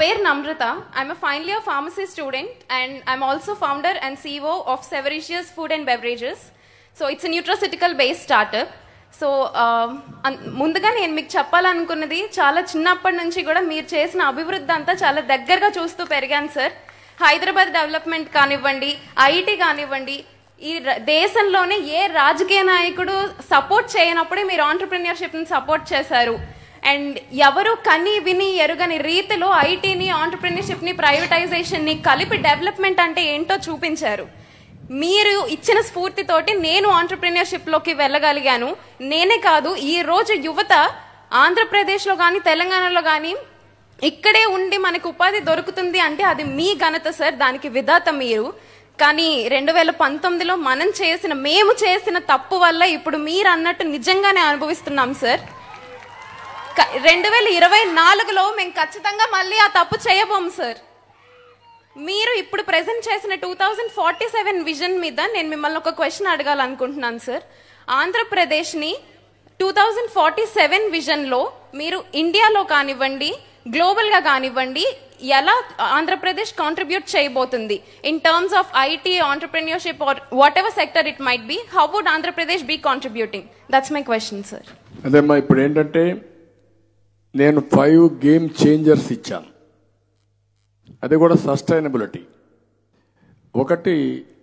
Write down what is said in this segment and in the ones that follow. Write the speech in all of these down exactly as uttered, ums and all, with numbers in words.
పేరు Namrata. I'm final year pharmacy student and I'm also founder and CEO of Savoricious food and beverages. So it's nutraceutical based startup. So ముందుగా నేను మీకు చెప్పాలనుకున్నది, చాలా చిన్నప్పటి నుంచి కూడా మీరు చేసిన అభివృద్ధి అంతా చాలా దగ్గరగా చూస్తూ పెరిగాను సార్. హైదరాబాద్ డెవలప్మెంట్ కానివ్వండి, ఐటీ కానివ్వండి, ఈ దేశంలోనే ఏ రాజకీయ నాయకుడు సపోర్ట్ చేయనప్పుడే మీరు ఆంటర్ప్రెన్యూర్షిప్ని సపోర్ట్ చేశారు. అండ్ ఎవరు కని విని ఎరుగని రీతిలో ఐటీని, ఆంటర్ప్రెన్యూర్షిప్ని, ప్రైవేటైజేషన్ని కలిపి డెవలప్మెంట్ అంటే ఏంటో చూపించారు. మీరు ఇచ్చిన స్ఫూర్తితోటి నేను ఆంటర్ప్రెన్యూర్షిప్లోకి వెళ్ళగలిగాను. నేనే కాదు, ఈ రోజు యువత ఆంధ్రప్రదేశ్లో కానీ తెలంగాణలో కానీ ఇక్కడే ఉండి మనకు ఉపాధి దొరుకుతుంది అంటే అది మీ ఘనత సార్. దానికి విధాత మీరు. కానీ రెండు వేల పంతొమ్మిదిలో మనం చేసిన మేము చేసిన తప్పు వల్ల ఇప్పుడు మీరు అన్నట్టు నిజంగానే అనుభవిస్తున్నాం సార్. రెండు వేల ఇరవై నాలుగులో మేము ఖచ్చితంగా మళ్ళీ ఆ తప్పు చేయబోము సార్. మీరు ఇప్పుడు ప్రెజెంట్ చేసిన two thousand forty seven vision మీద నేను మిమ్మల్ని ఒక క్వశ్చన్ అడగాలనుకుంటున్నాను సార్. ఆంధ్రప్రదేశ్ని టూ థౌజండ్ ఫార్టీ సెవెన్ విజన్లో మీరు ఇండియాలో కానివ్వండి, గ్లోబల్గా కానివ్వండి, ఎలా ఆంధ్రప్రదేశ్ కాంట్రిబ్యూట్ చేయబోతుంది in terms of IT, entrepreneurship or whatever sector it might be? How would Andhra Pradesh be contributing? That's my question sir. అదేమ్మా, ఇప్పుడు ఏంటంటే నేను ఫైవ్ గేమ్ చేంజర్స్ ఇచ్చాను. అది కూడా సస్టైనబిలిటీ. ఒకటి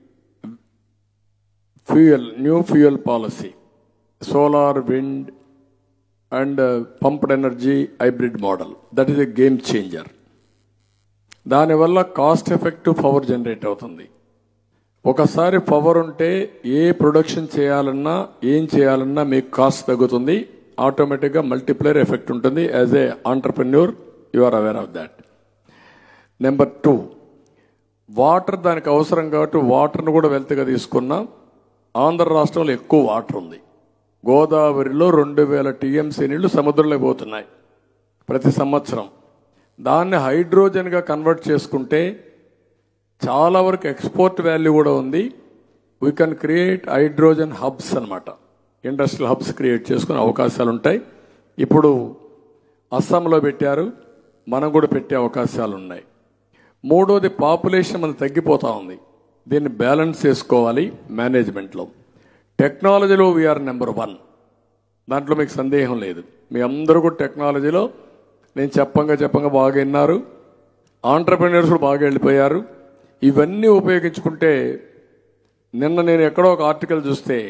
fuel, new fuel policy, solar, wind and pumped energy hybrid model. That is a game changer. దానివల్ల cost effective power generate అవుతుంది. ఒకసారి పవర్ ఉంటే ఏ ప్రొడక్షన్ చేయాలన్నా, ఏం చేయాలన్నా మీకు కాస్ట్ తగ్గుతుంది. ఆటోమేటిక్గా మల్టిప్లైర్ ఎఫెక్ట్ ఉంటుంది. As a entrepreneur you are aware of that. Number two, water దానికి అవసరం కాబట్టి వాటర్ను కూడా వెల్త్గా తీసుకున్నాం. ఆంధ్ర రాష్ట్రంలో ఎక్కువ వాటర్ ఉంది. గోదావరిలో రెండు వేల టీఎంసీ నీళ్లు సముద్రంలో పోతున్నాయి ప్రతి సంవత్సరం. దాన్ని హైడ్రోజన్గా కన్వర్ట్ చేసుకుంటే చాలా వరకు ఎక్స్పోర్ట్ వాల్యూ కూడా ఉంది. We can create hydrogen hubs అనమాట. ఇండస్ట్రియల్ హబ్స్ క్రియేట్ చేసుకునే అవకాశాలు ఉంటాయి. ఇప్పుడు అస్సాంలో పెట్టారు, మనం కూడా పెట్టే అవకాశాలు ఉన్నాయి. మూడోది, పాపులేషన్ మనకు తగ్గిపోతూ ఉంది. దీన్ని బ్యాలెన్స్ చేసుకోవాలి మేనేజ్మెంట్లో. టెక్నాలజీలో వీఆర్ నెంబర్ వన్, దాంట్లో మీకు సందేహం లేదు. మీ అందరూ కూడా టెక్నాలజీలో నేను చెప్పంగా చెప్పంగా బాగా విన్నారు. ఆంటర్ప్రెన్యూర్స్ కూడా బాగా వెళ్ళిపోయారు. ఇవన్నీ ఉపయోగించుకుంటే, నిన్న నేను ఎక్కడో ఒక ఆర్టికల్ చూస్తే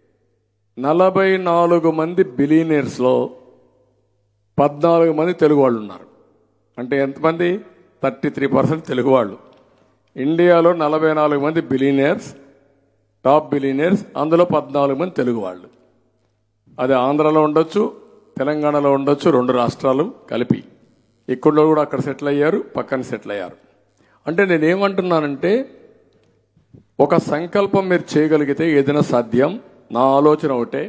నలభై నాలుగు మంది బిలియనీర్స్లో పద్నాలుగు మంది తెలుగు వాళ్ళు ఉన్నారు. అంటే ఎంతమంది? థర్టీ త్రీ పర్సెంట్ తెలుగు వాళ్ళు. ఇండియాలో నలభై నాలుగు మంది బిలియనీర్స్, టాప్ బిలియనీర్స్, అందులో పద్నాలుగు మంది తెలుగు వాళ్ళు. అది ఆంధ్రాలో ఉండొచ్చు, తెలంగాణలో ఉండొచ్చు, రెండు రాష్ట్రాలు కలిపి. ఇక్కడ కూడా అక్కడ సెటిల్ అయ్యారు, పక్కన సెటిల్ అయ్యారు. అంటే నేనేమంటున్నానంటే, ఒక సంకల్పం మీరు చేయగలిగితే ఏదైనా సాధ్యం. నా ఆలోచన ఒకటే,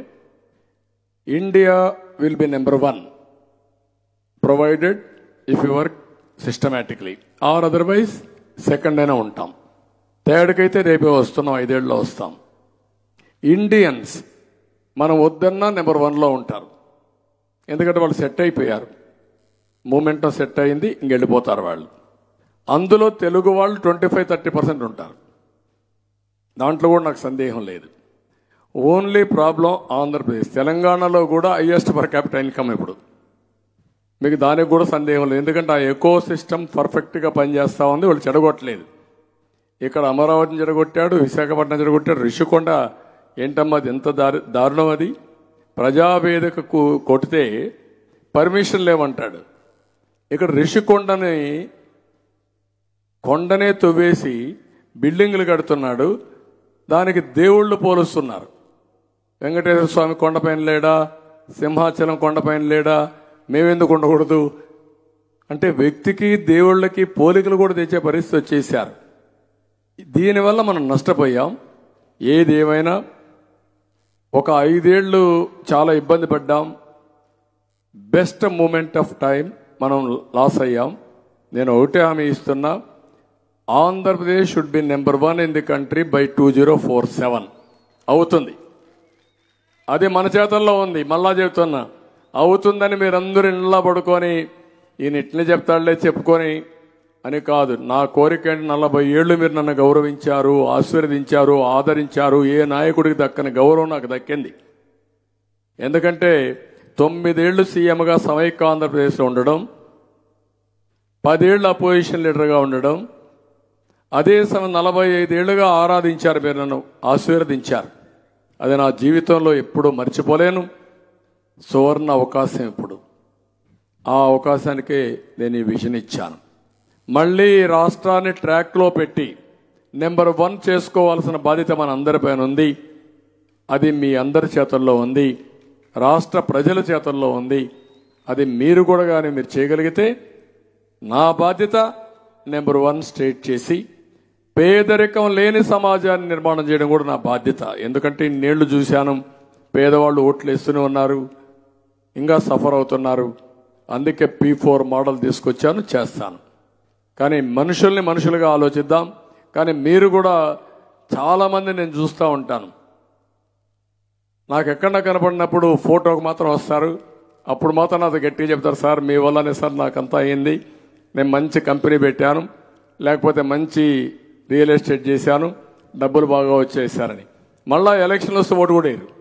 India will be number one provided if you work systematically, or otherwise second అయినా ఉంటాం. థర్డ్కైతే రేపే వస్తున్నాం, ఐదేళ్ళలో వస్తాం. ఇండియన్స్ మనం వద్దన్నా నెంబర్ వన్లో ఉంటారు. ఎందుకంటే వాళ్ళు సెట్ అయిపోయారు, మూమెంటం సెట్ అయింది, ఇంకెళ్ళిపోతారు వాళ్ళు. అందులో తెలుగు వాళ్ళు ట్వంటీ ఫైవ్ థర్టీ పర్సెంట్ ఉంటారు. దాంట్లో కూడా నాకు సందేహం లేదు. Only problem Andhra Pradesh. తెలంగాణలో కూడా హైయెస్ట్ పర్ క్యాపిటల్ ఇన్కమ్ ఇప్పుడు. మీకు దానికి కూడా సందేహం లేదు. ఎందుకంటే ఆ ఎకో సిస్టమ్ పర్ఫెక్ట్గా పనిచేస్తూ ఉంది, వాళ్ళు చెడగొట్టలేదు. ఇక్కడ అమరావతిని చెడగొట్టాడు, విశాఖపట్నం చెడగొట్టాడు, రిషికొండ ఏంటమ్మా అది ఎంత దారు దారుణం అది. ప్రజావేదికకు కొడితే పర్మిషన్ లేవంటాడు. ఇక్కడ రిషికొండని కొండనే తవ్వేసి బిల్డింగులు కడుతున్నాడు. దానికి దేవుళ్ళు పోలుస్తున్నారు. వెంకటేశ్వర స్వామి కొండపైన లేడా, సింహాచలం కొండపైన లేడా, మేమెందుకు ఉండకూడదు అంటే వ్యక్తికి దేవుళ్ళకి పోలికలు కూడా తెచ్చే పరిస్థితి వచ్చేసారు. దీనివల్ల మనం నష్టపోయాం. ఏది ఏమైనా ఒక ఐదేళ్లు చాలా ఇబ్బంది పడ్డాం. బెస్ట్ మూమెంట్ ఆఫ్ టైం మనం లాస్ అయ్యాం. నేను ఒకటే హామీ ఇస్తున్నా, Andhra Pradesh should be number one in the country by two zero four seven అవుతుంది. అది మన చేతుల్లో ఉంది. మళ్ళా చెప్తున్నా, అవుతుందని మీరందరూ ఇంట్లో పడుకొని ఈయన ఇట్లనే చెప్తాడులే చెప్పుకొని అని కాదు. నా కోరిక నలభై ఏళ్లు మీరు నన్ను గౌరవించారు, ఆశీర్వదించారు, ఆదరించారు. ఏ నాయకుడికి దక్కని గౌరవం నాకు దక్కింది. ఎందుకంటే తొమ్మిదేళ్లు సీఎంగా సమైక్య ఆంధ్రప్రదేశ్లో ఉండడం, పదేళ్లు అపోజిషన్ లీడర్గా ఉండడం, అదే సమయం నలభై ఐదేళ్లుగా ఆరాధించారు, మీరు నన్ను ఆశీర్వదించారు. అది నా జీవితంలో ఎప్పుడూ మర్చిపోలేను. సువర్ణ అవకాశం ఇప్పుడు. ఆ అవకాశానికే నేను ఈ విజన్ ఇచ్చాను. మళ్ళీ రాష్ట్రాన్ని ట్రాక్లో పెట్టి నెంబర్ వన్ చేసుకోవాల్సిన బాధ్యత మన అందరిపైన ఉంది. అది మీ అందరి చేతుల్లో ఉంది, రాష్ట్ర ప్రజల చేతుల్లో ఉంది. అది మీరు కూడా కానీ మీరు చేయగలిగితే నా బాధ్యత నెంబర్ వన్ స్టేట్ చేసి పేదరికం లేని సమాజాన్ని నిర్మాణం చేయడం కూడా నా బాధ్యత. ఎందుకంటే ఇన్నేళ్లు చూశాను, పేదవాళ్ళు ఓట్లు వేస్తూనే ఉన్నారు, ఇంకా సఫర్ అవుతున్నారు. అందుకే పీ ఫోర్ మోడల్ తీసుకొచ్చాను, చేస్తాను. కానీ మనుషుల్ని మనుషులుగా ఆలోచిద్దాం. కానీ మీరు కూడా చాలామంది నేను చూస్తూ ఉంటాను, నాకు ఎక్కడ కనపడినప్పుడు ఫోటోకి మాత్రం వస్తారు. అప్పుడు మాత్రం నాతో గట్టిగా చెప్తారు, సార్ మీ వల్లనే సార్ నాకంతా అయింది, నేను మంచి కంపెనీ పెట్టాను, లేకపోతే మంచి రియల్ ఎస్టేట్ చేశాను, డబ్బులు బాగా వచ్చేసారని. మళ్ళా ఎలక్షన్లు వస్తే ఓటు కూడా వేయరు.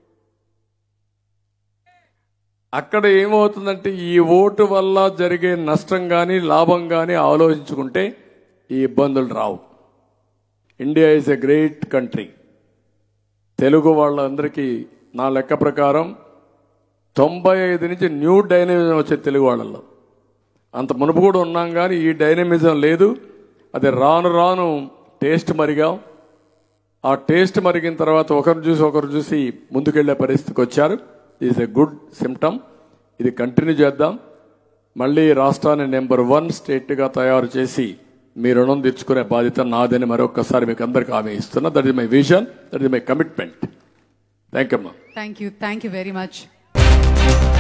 అక్కడ ఏమవుతుందంటే ఈ ఓటు వల్ల జరిగే నష్టం కానీ లాభం కానీ ఆలోచించుకుంటే ఈ ఇబ్బందులు రావు. India is a great country. Telugu వాళ్ళందరికీ నా లెక్క ప్రకారం తొంభై ఐదు నుంచి న్యూ డైనమిజం వచ్చే తెలుగు వాళ్ళల్లో. అంత మునుపు కూడా ఉన్నాం కానీ ఈ డైనమిజం లేదు. అది రాను రాను టేస్ట్ మరిగాం. ఆ టేస్ట్ మరిగిన తర్వాత ఒకరు చూసి ఒకరు చూసి ముందుకెళ్లే పరిస్థితికి వచ్చారు. Is a good symptom. ఇది కంటిన్యూ చేద్దాం. మళ్ళీ రాష్ట్రాన్ని నెంబర్ వన్ స్టేట్గా తయారు చేసి మీ రుణం తీర్చుకునే బాధ్యత నాదని మరొకసారి మీకు అందరికీ హామీ ఇస్తున్నా. That is my vision, that is my commitment. Thank you అమ్మా. Thank you thank you very much.